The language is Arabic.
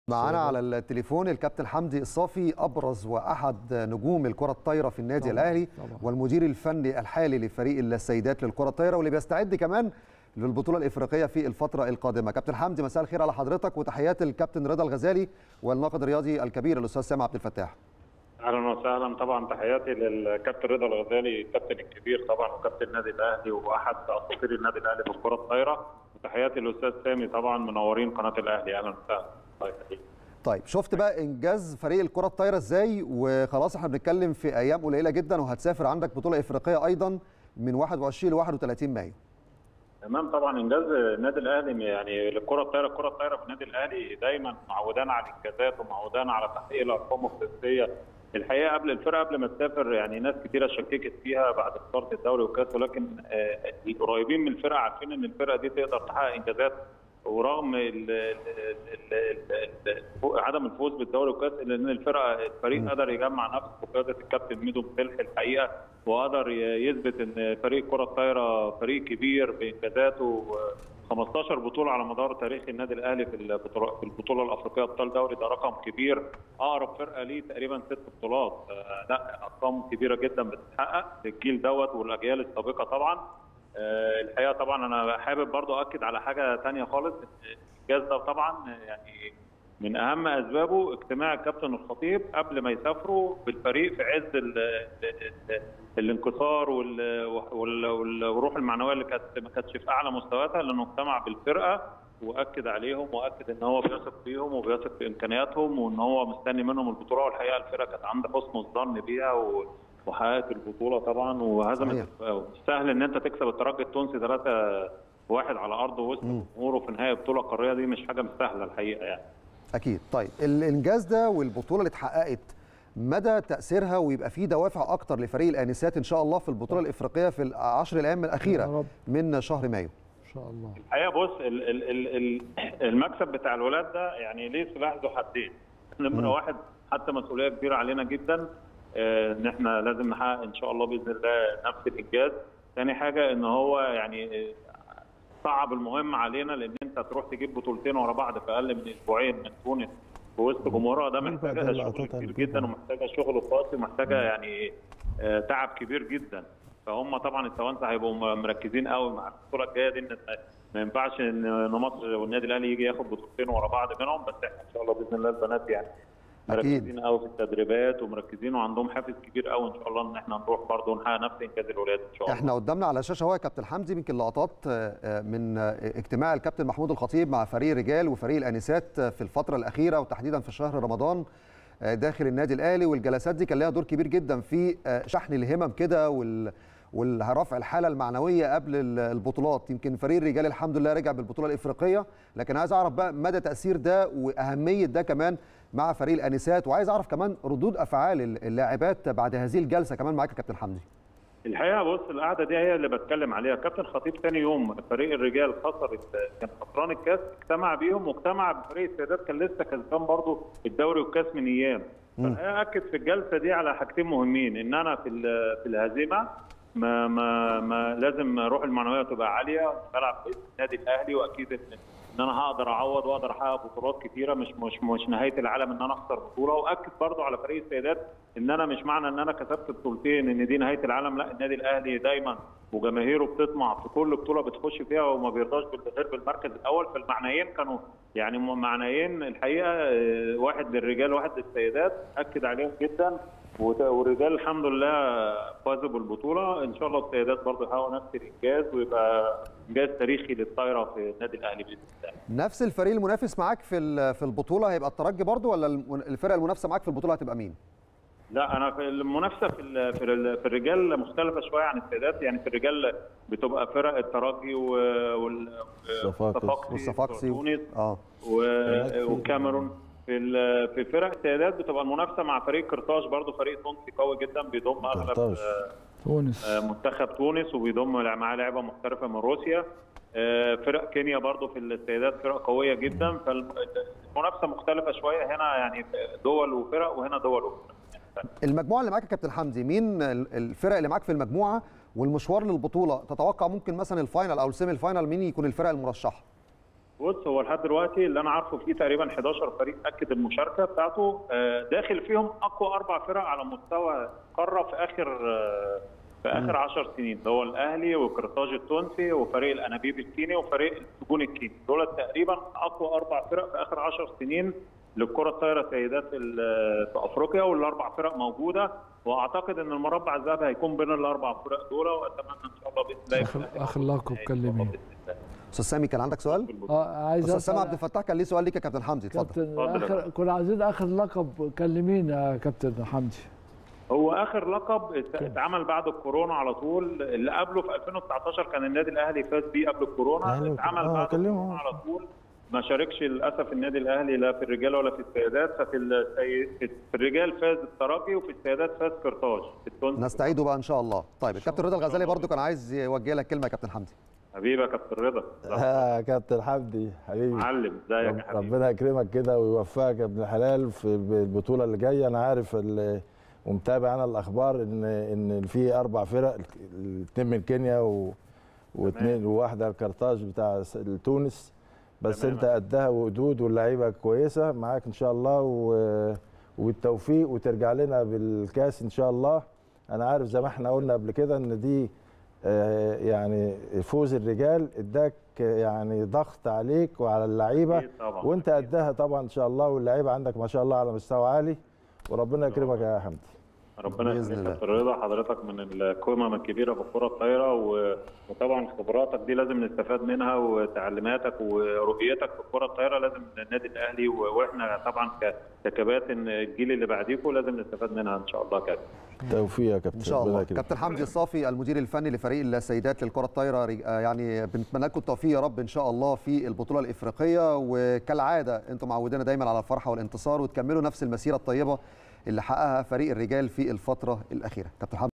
معانا على التليفون الكابتن حمدي الصافي، ابرز واحد نجوم الكره الطايره في النادي الاهلي والمدير الفني الحالي لفريق السيدات للكره الطايره، واللي بيستعد كمان للبطوله الافريقيه في الفتره القادمه. كابتن حمدي، مساء الخير على حضرتك، وتحيات الكابتن رضا الغزالي والناقد الرياضي الكبير الاستاذ سامع عبد الفتاح. اهلا وسهلا. طبعا تحياتي للكابتن رضا الغزالي، الكابتن الكبير طبعا وكابتن النادي الاهلي واحد اساطير النادي الاهلي في الكره الطايره، وتحياتي للاستاذ سامي طبعا منورين قناه الاهلي. اهلا وسهلا. الله يخليك. طيب، شفت بقى انجاز فريق الكره الطايره ازاي؟ وخلاص احنا بنتكلم في ايام قليله جدا وهتسافر عندك بطوله افريقيه ايضا من 21 ل 31 مايو. تمام. طبعا انجاز النادي الاهلي يعني للكره الطايره، الكره الطايره في النادي الاهلي دايما معودانا على الانجازات ومعودانا على تحقيق الارقام القياسيه. الحقيقه قبل الفرقه قبل ما تسافر يعني ناس كثيره شككت فيها بعد خساره الدوري والكاس، ولكن القريبين من الفرقه عارفين ان الفرقه دي تقدر تحقق انجازات، ورغم عدم الفوز بالدوري والكاس الا ان الفريق قدر يجمع نفسه بقياده الكابتن ميدو مصلح الحقيقه، وقدر يثبت ان فريق كره الطايره فريق كبير بانجازاته. 15 بطوله على مدار تاريخ النادي الاهلي في البطوله الافريقيه ابطال دوري، ده رقم كبير. اقرب فرقه ليه تقريبا 6 بطولات. لا، ارقام كبيره جدا بتتحقق للجيل دوت والاجيال السابقه طبعا. الحقيقه طبعا انا حابب برضو اكد على حاجه ثانيه خالص. الانجاز ده طبعا يعني من اهم اسبابه اجتماع الكابتن الخطيب قبل ما يسافروا بالفريق في عز الانكسار والروح المعنويه اللي ما كانتش في اعلى مستوياتها، لانه اجتمع بالفرقه واكد عليهم واكد ان هو بيثق فيهم وبيثق في امكانياتهم وان هو مستني منهم البطوله. والحقيقه الفرقه كانت عند حسن الظن بيها وحققت البطوله طبعا وهزمت. سهل ان انت تكسب الترجي التونسي 3-1 على ارضه وسط جمهوره في نهائي بطوله قاريه، دي مش حاجه مستاهله الحقيقه يعني. اكيد. طيب، الانجاز ده والبطوله اللي اتحققت مدى تاثيرها ويبقى في دوافع اكتر لفريق الانسات ان شاء الله في البطوله الافريقيه في ال10 الايام الاخيره من شهر مايو ان شاء الله. الحقيقه بص، المكسب بتاع الولاد ده يعني ليه سلاح ذو حدين. نمره واحد، حتى مسؤوليه كبيره علينا جدا ان احنا لازم نحقق ان شاء الله باذن الله نفس الانجاز. ثاني حاجه ان هو يعني صعب المهم علينا، لان انت تروح تجيب بطولتين ورا بعض في اقل من اسبوعين من تونس في وسط جمهورها، ده محتاجه شغل كبير جدا ومحتاجه شغل قاسي ومحتاجه يعني تعب كبير جدا. فهم طبعا التوانسه هيبقوا مركزين قوي مع البطوله الجايه دي، ان ما ينفعش ان مصر والنادي الاهلي يجي ياخد بطولتين ورا بعض منهم. بس احنا ان شاء الله باذن الله البنات يعني مركزين قوي في التدريبات ومركزين وعندهم حافز كبير قوي ان شاء الله ان احنا نروح برضه ونحقق نفس انجاز الولاد ان شاء الله. احنا قدامنا على الشاشه هو يا كابتن حمدي يمكن لقطات من اجتماع الكابتن محمود الخطيب مع فريق الرجال وفريق الانسات في الفتره الاخيره وتحديدا في شهر رمضان داخل النادي الاهلي، والجلسات دي كان لها دور كبير جدا في شحن الهمم كده والرفع الحاله المعنويه قبل البطولات. يمكن فريق الرجال الحمد لله رجع بالبطوله الافريقيه، لكن عايز اعرف بقى مدى تاثير ده واهميه ده كمان مع فريق الانسات، وعايز اعرف كمان ردود افعال اللاعبات بعد هذه الجلسه كمان معاك يا كابتن حمدي. الحقيقه بص، القعده دي هي اللي بتكلم عليها. كابتن خطيب ثاني يوم فريق الرجال كان خسران الكاس، اجتمع بيهم واجتمع بفريق السيدات كان لسه كسبان برضه الدوري والكاس من ايام. فالحقيقه اكد في الجلسه دي على حاجتين مهمين، ان انا في الهزيمه ما لازم روح المعنويه تبقى عاليه، بلعب باسم النادي الاهلي، واكيد ان انا هقدر اعوض واقدر احقق بطولات كثيره، مش نهايه العالم ان انا اخسر بطوله. واكد برضه على فريق السيدات ان انا مش معنى ان انا كسبت بطولتين ان دي نهايه العالم، لا، النادي الاهلي دايما وجماهيره بتطمع في كل بطوله بتخش فيها وما بيرضاش غير بالمركز الاول. فالمعنيين كانوا يعني معنيين الحقيقه، واحد للرجال واحد للسيدات، اكد عليهم جدا. والرجال الحمد لله فازوا بالبطوله، ان شاء الله السيدات برضه يحققوا نفس الانجاز ويبقى انجاز تاريخي للطايره في النادي الاهلي باذن الله. نفس الفريق المنافس معاك في البطوله هيبقى الترجي برضه، ولا الفرقه المنافسه معاك في البطوله هتبقى مين؟ لا، انا في المنافسه في الرجال مختلفه شويه عن السيدات. يعني في الرجال بتبقى فرق الترجي والصفاقسي وتونس والكاميرون. في فرق السيدات بتبقى المنافسه مع فريق قرطاج، برضه فريق تونسي قوي جدا بيضم اغلب تونس منتخب تونس وبيضم معاه لعيبه محترفه من روسيا. فرق كينيا برضه في السيدات فرق قويه جدا. فالمنافسه مختلفه شويه، هنا يعني دول وفرق وهنا دول وفرق. المجموعه اللي معاك يا كابتن حمدي، مين الفرق اللي معاك في المجموعه والمشوار للبطوله؟ تتوقع ممكن مثلا الفاينل او السيمي الفاينل مين يكون الفرق المرشحه؟ بص، هو لحد دلوقتي اللي انا عارفه فيه تقريبا 11 فريق اكد المشاركه بتاعته، داخل فيهم اقوى 4 فرق على مستوى القاره في اخر 10 سنين، اللي هو الاهلي وقرطاج التونسي وفريق الانابيب الكيني وفريق السجون الكيني. دول تقريبا اقوى 4 فرق في اخر 10 سنين للكره الطايره سيدات في افريقيا، والاربع فرق موجوده، واعتقد ان المربع الذهبي هيكون بين الاربع فرق دول، واتمنى ان شاء الله باذن الله. اخر لقب كان مين؟ استاذ سامي كان عندك سؤال؟ عايز استاذ سامي عبد الفتاح كان ليه سؤال ليك يا كابتن حمدي، اتفضل. كنا عايزين اخر لقب كان لمين يا كابتن حمدي؟ هو اخر لقب اتعمل بعد الكورونا على طول، اللي قبله في 2019 كان النادي الاهلي فاز بيه قبل الكورونا، اتعمل بعد الكورونا على طول. ما شاركش للاسف النادي الاهلي لا في الرجال ولا في السيدات، في الرجال فاز الترجي وفي السيدات فاز قرطاج. نستعيده بقى ان شاء الله. طيب الكابتن رضا الغزالي برضو كان عايز يوجه لك كلمه يا كابتن حمدي. حبيبي يا كابتن رضا. يا كابتن حمدي حبيبي معلم، ازيك يا حبيبي؟ ربنا يكرمك كده ويوفقك يا ابن الحلال في البطوله اللي جايه. انا عارف ومتابع انا الاخبار ان في 4 فرق، 2 من كينيا واثنين وواحده القرطاج بتاع تونس، بس انت قدها وقدود واللعيبه كويسه معاك ان شاء الله، وبالتوفيق وترجع لنا بالكاس ان شاء الله. انا عارف زي ما احنا قلنا قبل كده ان دي يعني فوز الرجال اداك يعني ضغط عليك وعلى اللعيبه، وانت قدها طبعا ان شاء الله، واللعيبه عندك ما شاء الله على مستوى عالي، وربنا يكرمك يا حمدي. ربنا يخليك يا كابتن رضا، حضرتك من القمم الكبيره في الكره الطايره، وطبعا خبراتك دي لازم نستفاد منها، وتعليماتك ورؤيتك في الكره الطايره لازم النادي الاهلي واحنا طبعا ككباتن الجيل اللي بعديكم لازم نستفاد منها ان شاء الله. كابتن توفيق يا كابتن ان شاء الله. كابتن حمدي الصافي المدير الفني لفريق السيدات للكره الطايره، يعني بنتمنى لكم التوفيق يا رب ان شاء الله في البطوله الافريقيه، وكالعاده انتم معودينا دايما على الفرحه والانتصار، وتكملوا نفس المسيره الطيبه اللي حققها فريق الرجال في الفتره الاخيره. كابتن